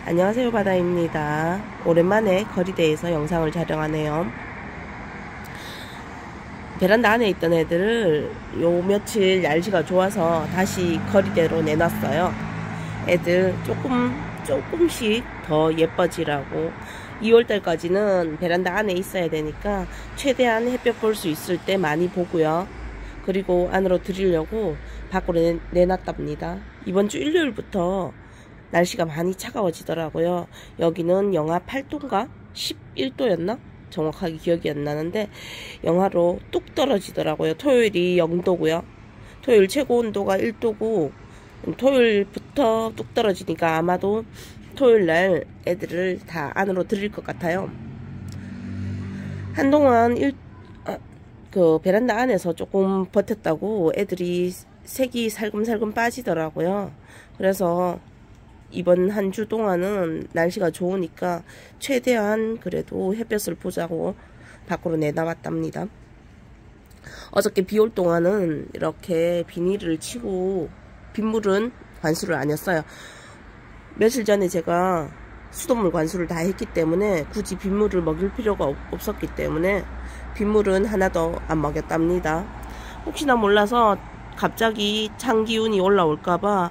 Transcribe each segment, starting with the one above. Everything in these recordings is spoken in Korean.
안녕하세요, 바다입니다. 오랜만에 거리대에서 영상을 촬영하네요. 베란다 안에 있던 애들을 요 며칠 날씨가 좋아서 다시 거리대로 내놨어요. 애들 조금씩 더 예뻐지라고. 2월달까지는 베란다 안에 있어야 되니까 최대한 햇볕 볼 수 있을 때 많이 보고요. 그리고 안으로 들이려고 밖으로 내놨답니다. 이번 주 일요일부터 날씨가 많이 차가워지더라고요. 여기는 영하 8도인가 11도였나? 정확하게 기억이 안 나는데 영하로 뚝 떨어지더라고요. 토요일이 0도고요. 토요일 최고 온도가 1도고 토요일부터 뚝 떨어지니까 아마도 토요일날 애들을 다 안으로 들일 것 같아요. 한동안 그 베란다 안에서 조금 버텼다고 애들이 색이 살금살금 빠지더라고요. 그래서 이번 한 주 동안은 날씨가 좋으니까 최대한 그래도 햇볕을 보자고 밖으로 내다봤답니다. 어저께 비 올 동안은 이렇게 비닐을 치고 빗물은 관수를 안 했어요. 며칠 전에 제가 수돗물 관수를 다 했기 때문에 굳이 빗물을 먹일 필요가 없었기 때문에 빗물은 하나도 안 먹였답니다. 혹시나 몰라서 갑자기 찬 기운이 올라올까봐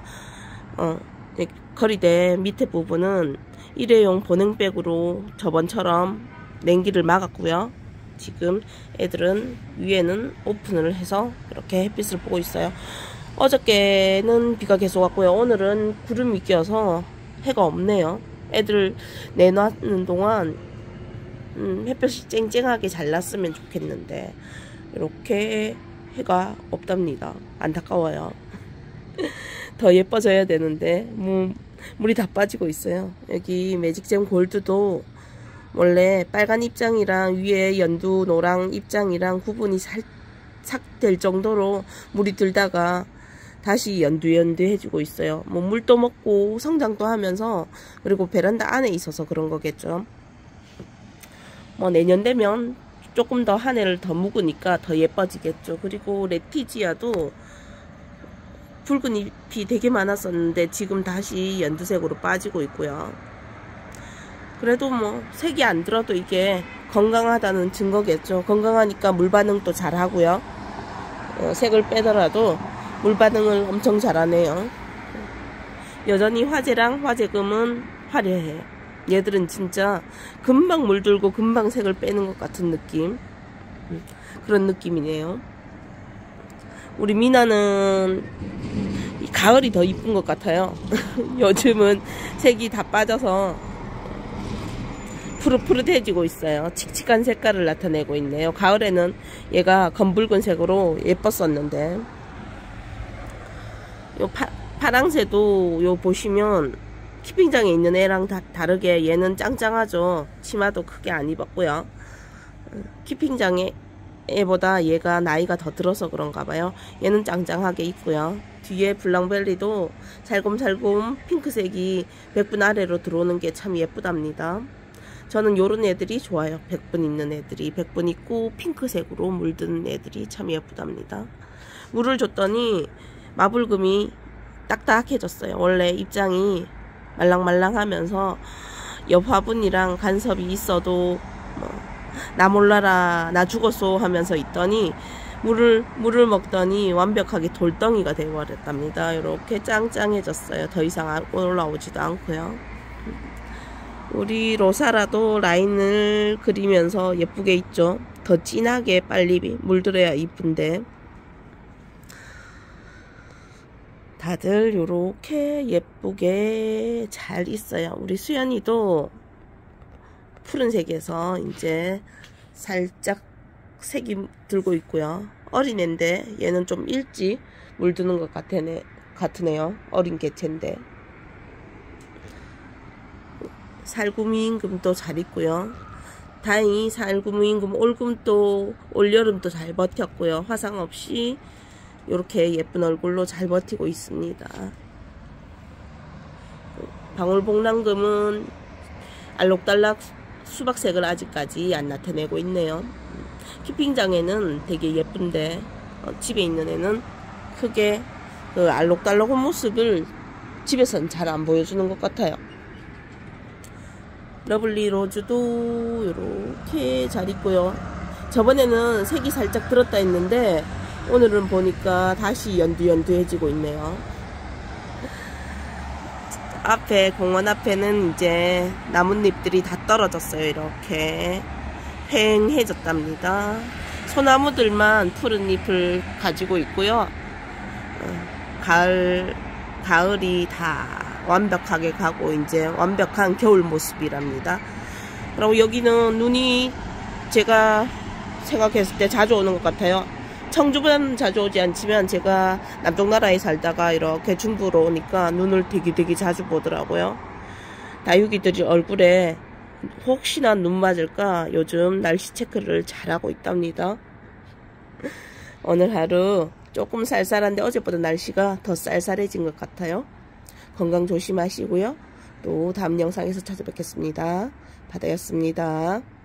거리대 밑에 부분은 일회용 보냉백으로 저번처럼 냉기를 막았고요. 지금 애들은 위에는 오픈을 해서 이렇게 햇빛을 보고 있어요. 어저께는 비가 계속 왔고요. 오늘은 구름이 껴서 해가 없네요. 애들 내놓는 동안 햇볕이 쨍쨍하게 잘 났으면 좋겠는데 이렇게 해가 없답니다. 안타까워요. 더 예뻐져야 되는데 물이 다 빠지고 있어요. 여기 매직잼 골드도 원래 빨간 입장이랑 위에 연두 노랑 입장이랑 구분이 살짝 될 정도로 물이 들다가 다시 연두 해주고 있어요. 물도 먹고 성장도 하면서, 그리고 베란다 안에 있어서 그런 거겠죠. 내년 되면 조금 더 한 해를 더 묵으니까 더 예뻐지겠죠. 그리고 레티지아도 붉은 잎이 되게 많았었는데 지금 다시 연두색으로 빠지고 있고요. 그래도 색이 안 들어도 이게 건강하다는 증거겠죠. 건강하니까 물 반응도 잘 하고요. 색을 빼더라도 물 반응을 엄청 잘하네요. 여전히 화재랑 화재금은 화려해요. 얘들은 진짜 금방 물들고 금방 색을 빼는 것 같은 느낌, 그런 느낌이네요. 우리 미나는 가을이 더 이쁜 것 같아요. 요즘은 색이 다 빠져서 푸릇푸릇해지고 있어요. 칙칙한 색깔을 나타내고 있네요. 가을에는 얘가 검붉은 색으로 예뻤었는데, 요 파랑새도 요 보시면 키핑장에 있는 애랑 다르게 얘는 짱짱하죠. 치마도 크게 안 입었고요. 키핑장에 애보다 얘가 나이가 더 들어서 그런가 봐요. 얘는 짱짱하게 있고요. 뒤에 블랑벨리도 살금살금 핑크색이 100분 아래로 들어오는 게 참 예쁘답니다. 저는 요런 애들이 좋아요. 100분 있는 애들이, 100분 있고 핑크색으로 물든 애들이 참 예쁘답니다. 물을 줬더니 마블금이 딱딱해졌어요. 원래 입장이 말랑말랑하면서 옆 화분이랑 간섭이 있어도 나 몰라라 나 죽었소 하면서 있더니 물을 먹더니 완벽하게 돌덩이가 되어버렸답니다. 이렇게 짱짱해졌어요. 더 이상 올라오지도 않고요. 우리 로사라도 라인을 그리면서 예쁘게 있죠. 더 진하게 빨리 물들어야 이쁜데 다들 요렇게 예쁘게 잘 있어요. 우리 수연이도 푸른색에서 이제 살짝 색이 들고 있고요. 어린애인데 얘는 좀 일찍 물드는 것 같으네요. 어린 개체인데. 살구미임금도 잘 있고요. 다행히 살구미임금 올금도 올여름도 잘 버텼고요. 화상 없이 이렇게 예쁜 얼굴로 잘 버티고 있습니다. 방울복랑금은 알록달록 수박색을 아직까지 안 나타내고 있네요. 키핑장에는 되게 예쁜데 집에 있는 애는 크게 그 알록달록한 모습을 집에서는 잘 안 보여주는 것 같아요. 러블리 로즈도 이렇게 잘 있고요. 저번에는 색이 살짝 들었다 했는데 오늘은 보니까 다시 연두연두해지고 있네요. 앞에 공원 앞에는 이제 나뭇잎들이 다 떨어졌어요. 이렇게 휑해졌답니다. 소나무들만 푸른 잎을 가지고 있고요. 가을이 다 완벽하게 가고 이제 완벽한 겨울 모습이랍니다. 그리고 여기는 눈이 제가 생각했을 때 자주 오는 것 같아요. 청주보다는 자주 오지 않지만 제가 남쪽 나라에 살다가 이렇게 중부로 오니까 눈을 되게 자주 보더라고요. 다육이들이 얼굴에 혹시나 눈 맞을까 요즘 날씨 체크를 잘하고 있답니다. 오늘 하루 조금 쌀쌀한데 어제보다 날씨가 더 쌀쌀해진 것 같아요. 건강 조심하시고요. 또 다음 영상에서 찾아뵙겠습니다. 바다였습니다.